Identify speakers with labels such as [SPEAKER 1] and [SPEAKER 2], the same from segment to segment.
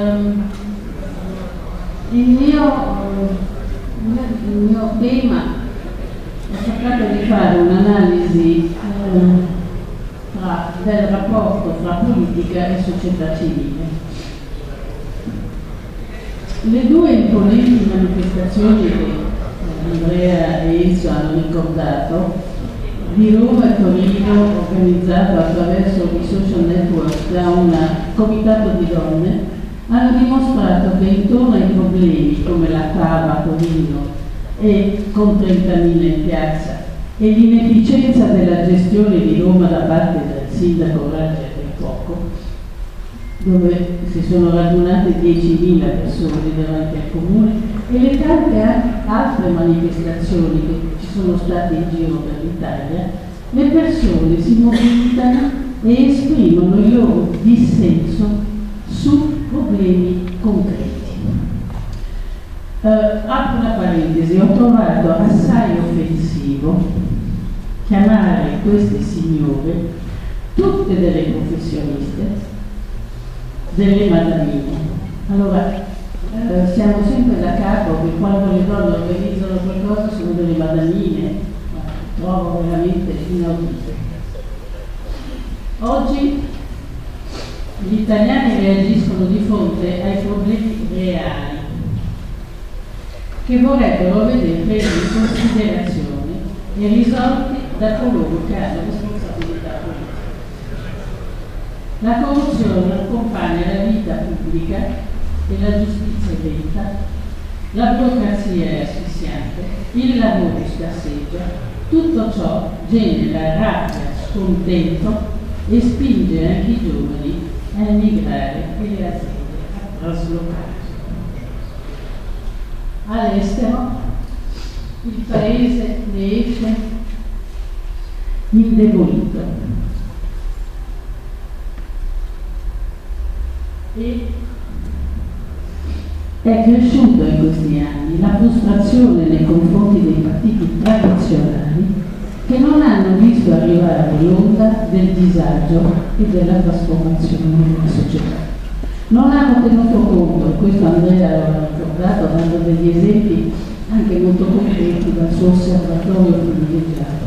[SPEAKER 1] il mio tema ho cercato di fare un'analisi del rapporto tra politica e società civile. Le due imponenti manifestazioni che Andrea e Izzo hanno ricordato, di Roma e Torino, organizzato attraverso i social network da un comitato di donne, hanno dimostrato che intorno ai problemi come la cava a Torino e con 30.000 in piazza e l'inefficienza della gestione di Roma da parte del sindaco Raggi del Fuoco, dove si sono radunate 10.000 persone davanti al comune, e le tante altre manifestazioni che ci sono state in giro per l'Italia, le persone si mobilitano e esprimono il loro dissenso su problemi concreti. Apro una parentesi, ho trovato assai offensivo chiamare queste signore, tutte delle professioniste, delle madamine. Allora, siamo sempre da capo che quando le donne organizzano qualcosa sono delle madamine, ma trovo veramente inaudito. Oggi gli italiani reagiscono di fronte ai problemi reali che vorrebbero vedere presi in considerazione e risolti da coloro che hanno responsabilità politica. La corruzione accompagna la vita pubblica e la giustizia è lenta, la burocrazia è asfissiante, il lavoro scarseggia, tutto ciò genera rabbia, scontento e spinge anche i giovani a emigrare e le aziende a traslocare. All'estero il paese ne esce indebolito e è cresciuta in questi anni la frustrazione nei confronti dei partiti tradizionali che non hanno visto arrivare l'onda del disagio e della trasformazione della società. Non hanno tenuto conto, e questo Andrea l'ha ricordato dando degli esempi anche molto concreti dal suo osservatorio privilegiato.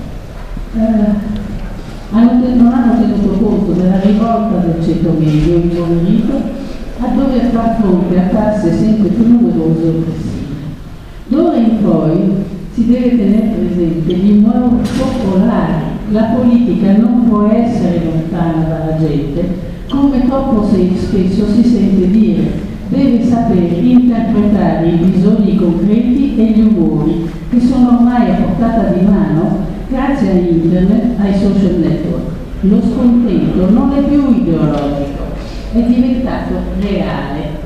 [SPEAKER 1] Non hanno tenuto conto della rivolta del ceto medio impoverito a dover far fronte a tasse sempre più numerose e oppressive. D'ora in poi si deve tenere presente gli nuovi popolari. La politica non può essere lontana dalla gente, come troppo spesso si sente dire, deve sapere interpretare i bisogni concreti e gli umori che sono ormai a portata di mano grazie a internet, ai social network. Lo scontento non è più ideologico, è diventato reale.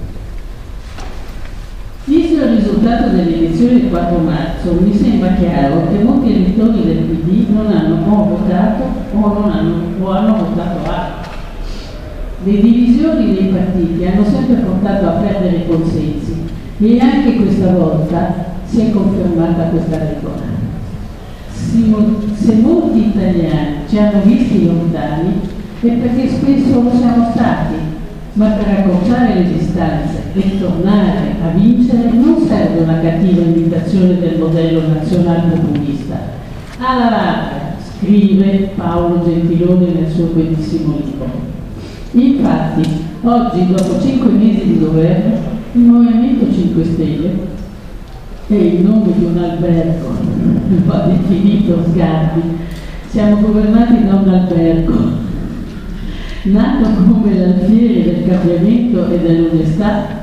[SPEAKER 1] Visto il risultato delle elezioni del 4 marzo, mi sembra chiaro che molti elettori del PD non hanno o votato o hanno votato altro. Le divisioni dei partiti hanno sempre portato a perdere consensi e anche questa volta si è confermata questa regola. Se molti italiani ci hanno visti lontani è perché spesso lo siamo stati, ma per accorciare le distanze e tornare a vincere non serve una cattiva imitazione del modello nazional-populista. Alla larga, scrive Paolo Gentiloni nel suo bellissimo libro. Infatti, oggi, dopo 5 mesi di governo, il Movimento 5 Stelle è il nome di un albergo, lo ha definito Sgarbi. Siamo governati da un albergo, nato come l'alfiere del cambiamento e dell'onestà,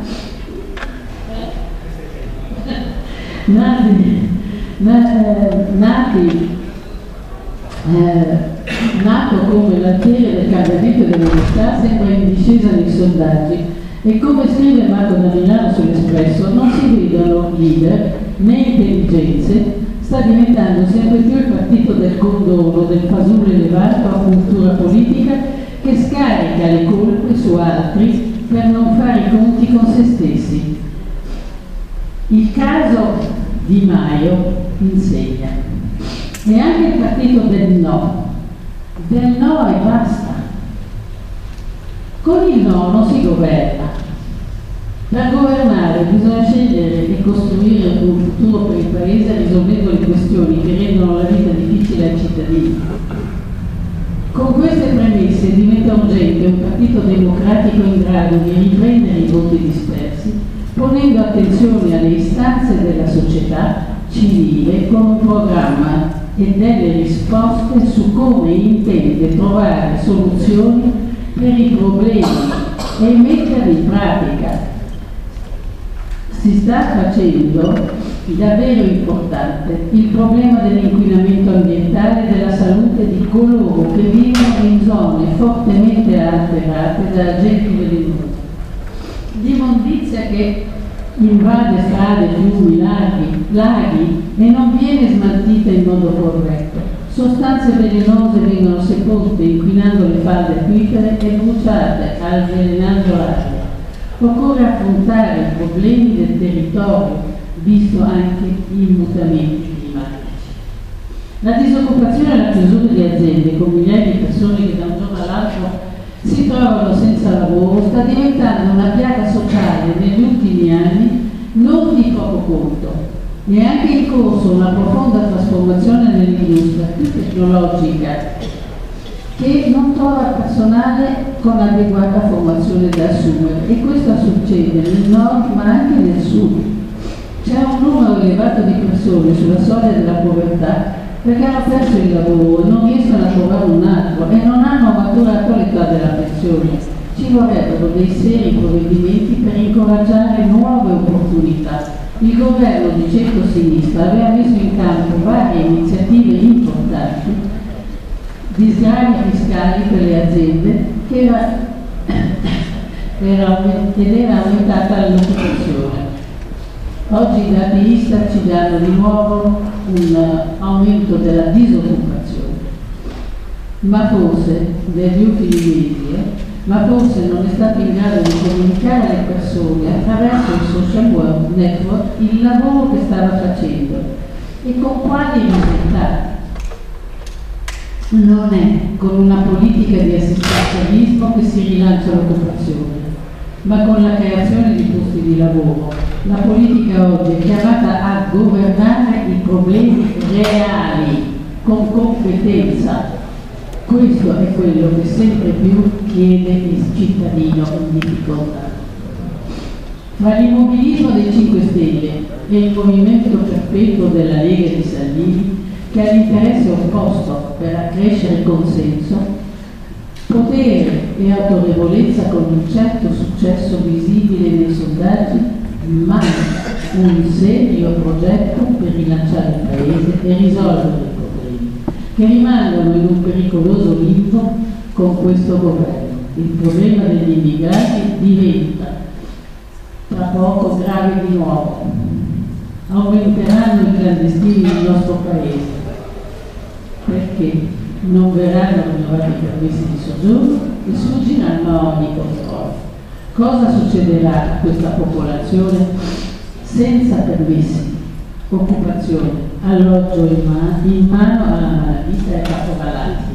[SPEAKER 1] nato come l'alfiere del cambiamento e dell'onestà, sembra in discesa nei sondaggi e, come scrive Marco da Milano sull'Espresso, non si vedono leader né intelligenze, sta diventando sempre più il partito del condono, del fasullo elevato a cultura politica che scarica le colpe su altri per non fare i conti con se stessi. Il caso Di Maio insegna. E anche il partito del no e basta. Con il no non si governa, Per governare bisogna scegliere e costruire un futuro per il Paese risolvendo le questioni che rendono la vita difficile ai cittadini. Con queste premesse diventa urgente un partito democratico in grado di riprendere i voti dispersi, ponendo attenzione alle istanze della società civile con un programma e delle risposte su come intende trovare soluzioni per i problemi e metterli in pratica. Si sta facendo davvero importante il problema dell'inquinamento ambientale e della salute di coloro che vivono in zone fortemente alterate da agenti velenosi. L'immondizia che invade strade, fiumi, laghi e non viene smaltita in modo corretto. Sostanze velenose vengono sepolte inquinando le falde acquifere e bruciate, avvelenando l'aria. Occorre affrontare i problemi del territorio, visto anche i mutamenti climatici. La disoccupazione e la chiusura di aziende con migliaia di persone che da un giorno all'altro si trovano senza lavoro sta diventando una piaga sociale negli ultimi anni non di poco conto. È anche in corso una profonda trasformazione nell'industria più tecnologica che non trova personale con adeguata formazione da assumere, e questo succede nel nord ma anche nel sud. C'è un numero elevato di persone sulla soglia della povertà perché hanno perso il lavoro e non riescono a trovare un altro e non hanno maturato l'età della pensione. Ci vorrebbero dei seri provvedimenti per incoraggiare nuove opportunità. Il governo di centro-sinistra aveva messo in campo varie iniziative importanti di sgravi fiscali per le aziende ed era aumentata l'occupazione. Oggi i dati Istat ci danno di nuovo un aumento della disoccupazione, ma forse negli ultimi mesi, non è stato in grado di comunicare alle persone attraverso i social network il lavoro che stava facendo e con quali risultati. Non è con una politica di assistenzialismo che si rilancia l'occupazione, ma con la creazione di posti di lavoro. La politica oggi è chiamata a governare i problemi reali, con competenza. Questo è quello che sempre più chiede il cittadino in difficoltà. Fra l'immobilismo dei 5 Stelle e il movimento perpetuo della Lega di Salvini, che ha l'interesse opposto per accrescere il consenso, potere e autorevolezza con un certo successo visibile nei sondaggi, ma un serio progetto per rilanciare il Paese e risolvere i problemi, che rimangono in un pericoloso limbo con questo governo. Il problema degli immigrati diventa tra poco grave di nuovo. Aumenteranno i clandestini nel nostro Paese, perché non verranno rinnovati i permessi di soggiorno e sfuggiranno ogni controllo. Cosa succederà a questa popolazione senza permessi, occupazione, alloggio in mano alla malavita e caporalato?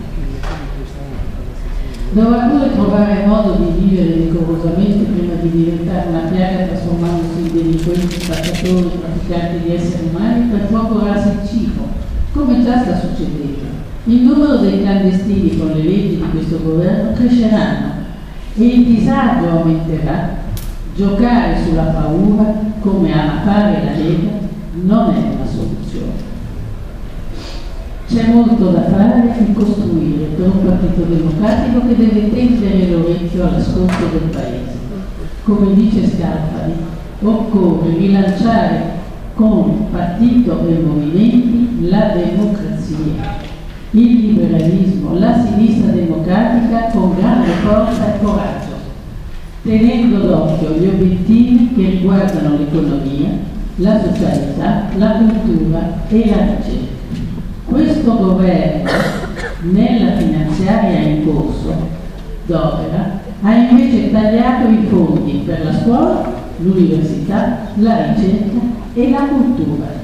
[SPEAKER 1] Dovrà pure trovare modo di vivere decorosamente prima di diventare una piaga, trasformandosi in delinquenti, spacciatori, trafficanti di esseri umani per procurarsi il cibo, come già sta succedendo. Il numero dei clandestini con le leggi di questo governo cresceranno e il disagio aumenterà. Giocare sulla paura, come ama fare la Lega, non è una soluzione. C'è molto da fare e costruire per un partito democratico che deve tendere l'orecchio all'ascolto del Paese. Come dice Scalfari, occorre rilanciare con partito e movimenti la democrazia, il liberalismo, la sinistra democratica con grande forza e coraggio, tenendo d'occhio gli obiettivi che riguardano l'economia, la socialità, la cultura e la ricerca. Questo governo, nella finanziaria in corso d'opera, ha invece tagliato i fondi per la scuola, l'università, la ricerca e la cultura.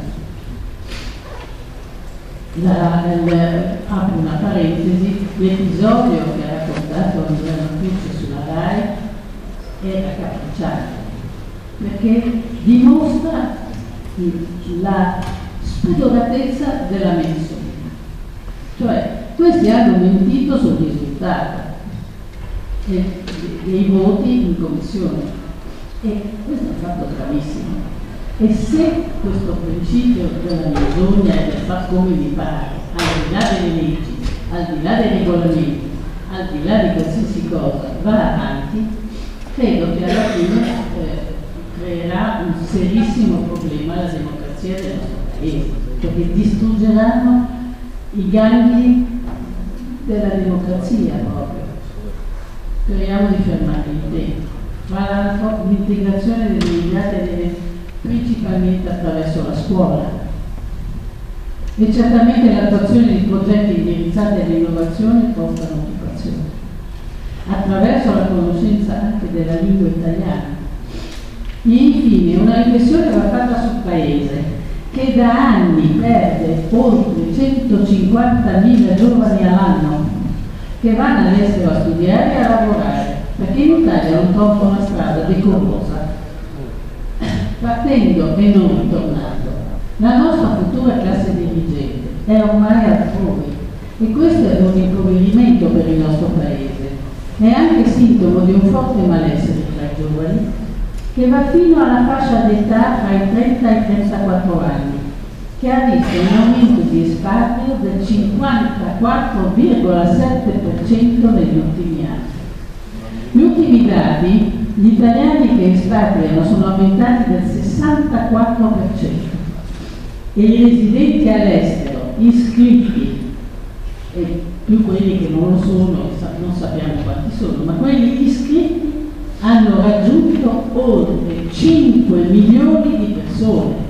[SPEAKER 1] Apro una parentesi, l'episodio che ha raccontato Andrea Mattucci sulla RAI era capricciante. perché dimostra la spudoratezza della menzognera. Cioè, questi hanno mentito sul risultato dei voti in commissione, e questo è un fatto gravissimo. E se questo principio della menzogna e del far come mi pare, al di là delle leggi, al di là dei regolamenti, al di là di qualsiasi cosa, va avanti, credo che alla fine creerà un serissimo problema alla democrazia del nostro paese, perché distruggeranno i gangli della democrazia proprio. Speriamo di fermarli in tempo. Tra l'altro l'integrazione degli immigrati avviene principalmente attraverso la scuola, e certamente l'attuazione di progetti indirizzati all'innovazione portano occupazione, attraverso la conoscenza anche della lingua italiana. E infine una riflessione va fatta sul Paese, che da anni perde oltre 150.000 giovani all'anno che vanno all'estero a studiare e a lavorare, perché in Italia non trovano una strada decorosa, partendo e non ritornando. La nostra futura classe dirigente è ormai altrove, e questo è un impoverimento per il nostro Paese. È anche sintomo di un forte malessere tra i giovani, che va fino alla fascia d'età tra i 30 e i 34 anni, che ha visto un aumento di espatrio del 54,7% negli ultimi anni. Gli ultimi dati, gli italiani che espatriano sono aumentati del 64%, e i residenti all'estero iscritti, e più quelli che non lo sono, non sappiamo quanti sono, ma quelli iscritti hanno raggiunto oltre 5 milioni di persone.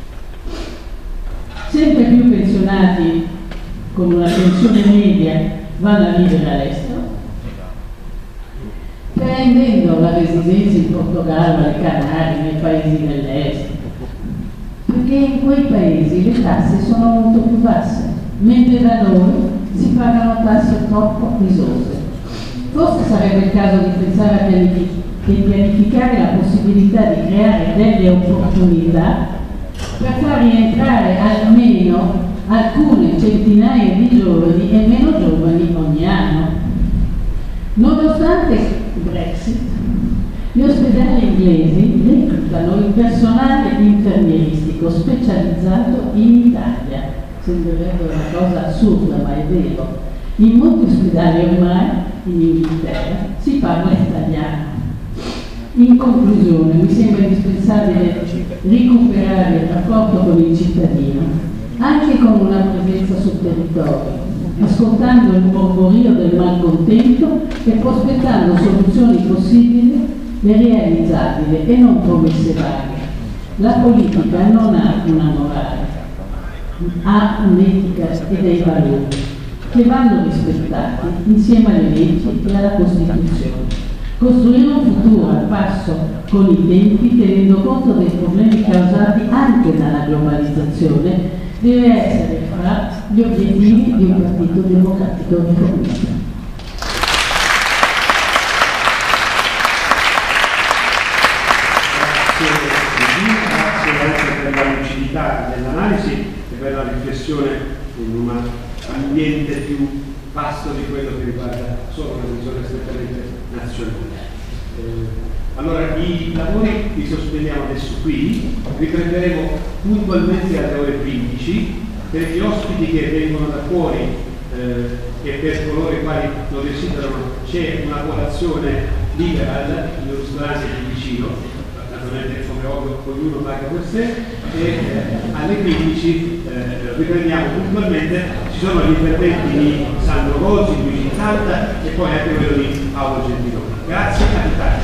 [SPEAKER 1] Sempre più pensionati con una pensione media vanno a vivere all'estero, prendendo la residenza in Portogallo, alle Canarie, nei paesi dell'est, perché in quei paesi le tasse sono molto più basse, mentre da noi si pagano tasse troppo risose. Forse sarebbe il caso di pensare a pianificare la possibilità di creare delle opportunità per far rientrare almeno alcune centinaia di giovani e meno giovani ogni anno. Nonostante il Brexit, gli ospedali inglesi reclutano il personale infermieristico specializzato in Italia. Sembrerebbe una cosa assurda, ma è vero. In molti ospedali ormai, in Inghilterra, si parla italiano. In conclusione, mi sembra indispensabile recuperare il rapporto con il cittadino, anche con una presenza sul territorio, ascoltando il mormorio del malcontento e prospettando soluzioni possibili e realizzabili e non promesse vaghe. La politica non ha una morale, ha un'etica e dei valori che vanno rispettati insieme alle leggi e alla Costituzione. Costruire un futuro al passo con i tempi, tenendo conto dei problemi causati anche dalla globalizzazione, deve essere fra gli obiettivi di un partito democratico riformista.
[SPEAKER 2] Grazie anche per la lucidità dell'analisi e per la riflessione in un ambiente più vasto di quello che riguarda solo una visione strettamente nazionale. Allora, i lavori li sospendiamo adesso qui, riprenderemo puntualmente alle ore 15. Per gli ospiti che vengono da fuori e per coloro i quali lo desiderano c'è una colazione libera in un ristorante più vicino, naturalmente come ovvio ognuno paga per sé, e alle 15 riprendiamo puntualmente. Ci sono gli interventi di Sandro Gozzi, Luigi Zalta e poi anche quello di Paolo Gentiloni. Grazie a tutti.